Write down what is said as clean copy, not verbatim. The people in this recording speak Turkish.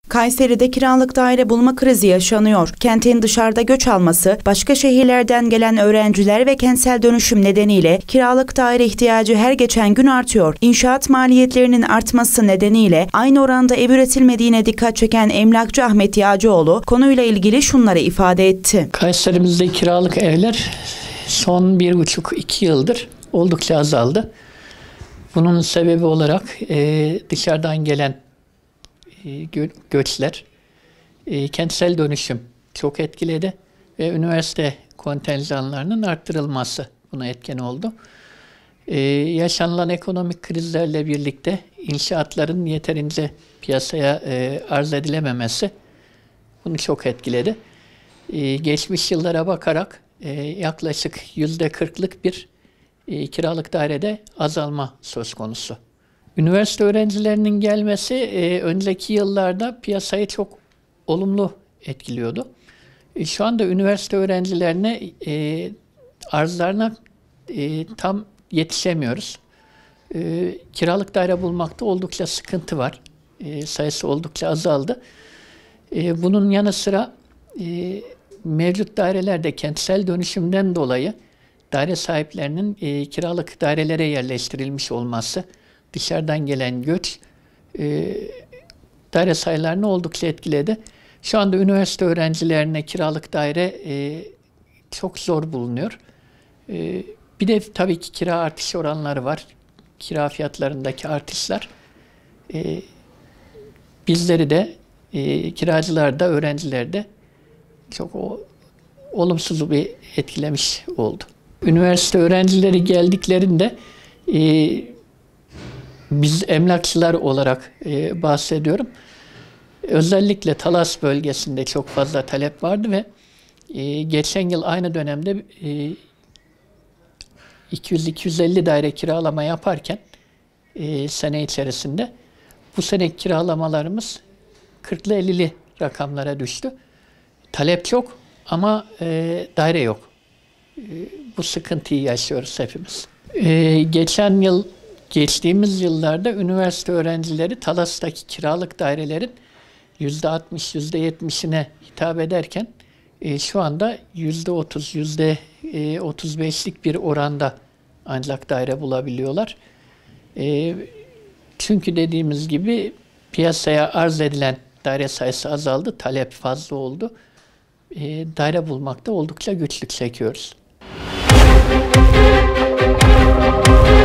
Kayseri'de kiralık daire bulma krizi yaşanıyor. Kentin dışarıda göç alması, başka şehirlerden gelen öğrenciler ve kentsel dönüşüm nedeniyle kiralık daire ihtiyacı her geçen gün artıyor. İnşaat maliyetlerinin artması nedeniyle aynı oranda ev üretilmediğine dikkat çeken emlakçı Ahmet Yağcıoğlu konuyla ilgili şunları ifade etti. Kayserimizde kiralık evler son 1,5-2 yıldır oldukça azaldı. Bunun sebebi olarak dışarıdan gelen göçler, kentsel dönüşüm çok etkiledi ve üniversite kontenjanlarının arttırılması buna etken oldu. Yaşanılan ekonomik krizlerle birlikte inşaatların yeterince piyasaya arz edilememesi bunu çok etkiledi. Geçmiş yıllara bakarak yaklaşık %40'lık bir kiralık dairede azalma söz konusu. Üniversite öğrencilerinin gelmesi önceki yıllarda piyasayı çok olumlu etkiliyordu. Şu anda üniversite öğrencilerine arzlarına tam yetişemiyoruz. Kiralık daire bulmakta oldukça sıkıntı var. Sayısı oldukça azaldı. Bunun yanı sıra mevcut dairelerde kentsel dönüşümden dolayı daire sahiplerinin kiralık dairelere yerleştirilmiş olması, dışarıdan gelen göç daire sayılarını oldukça etkiledi. Şu anda üniversite öğrencilerine kiralık daire çok zor bulunuyor. Bir de tabii ki kira artış oranları var. Kira fiyatlarındaki artışlar bizleri de kiracılar da öğrenciler de çok olumsuz bir etkilemiş oldu. Üniversite öğrencileri geldiklerinde biz emlakçılar olarak bahsediyorum. Özellikle Talas bölgesinde çok fazla talep vardı ve geçen yıl aynı dönemde 200-250 daire kiralama yaparken sene içerisinde bu sene kiralamalarımız 40'lı 50'li rakamlara düştü. Talep çok ama daire yok. Bu sıkıntıyı yaşıyoruz hepimiz. Geçtiğimiz yıllarda üniversite öğrencileri Talas'taki kiralık dairelerin %60, %70'ine hitap ederken şu anda %30, %35'lik bir oranda ancak daire bulabiliyorlar. Çünkü dediğimiz gibi piyasaya arz edilen daire sayısı azaldı, talep fazla oldu. Daire bulmakta oldukça güçlük çekiyoruz.